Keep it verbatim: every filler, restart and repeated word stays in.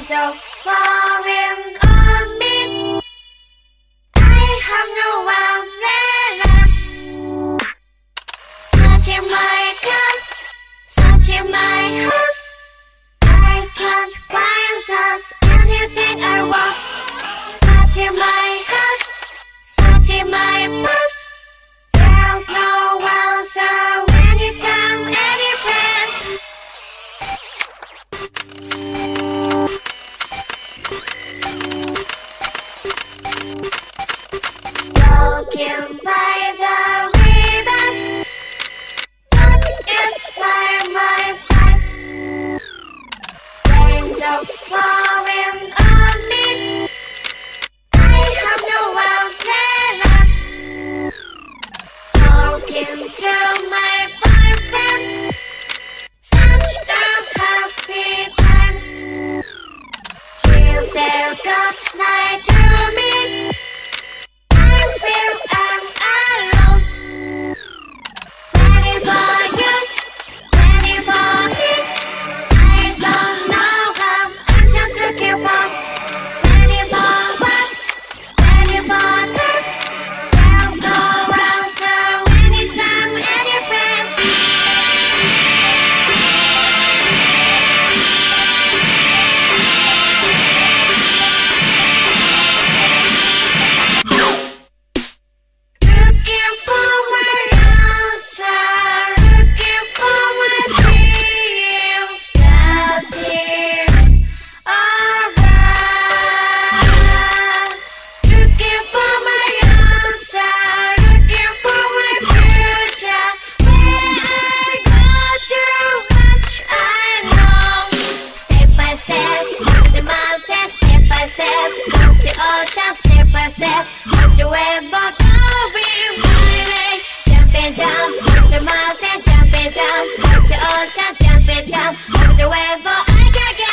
Raindrops falling on me. I have no umbrella. Searching my car, searching my house. I can't find just anything I want. Searching my heart, searching my past. There's no answer anytime, any place. Walking by the ribbon, that is by my side. Raindrops falling on me. I have no umbrella. Talking to my boyfriend, such a happy time. He'll say good night to me. I feel I'm alone. Ready for you, ready for me. I don't know how, I'm just looking for. Ready for what? Ready for time. There's no answer anytime, any place. Looking for my answer, looking for my dreams that is alright. Looking for my answer, looking for my future. Where I go too much, I know. Step by step, up the mountain. Step by step, up the ocean. Step by step, up the rainbow. Going my way. Jumping down, up the mountain. Jumping down, up the ocean. Jumping down, up the rainbow. I can get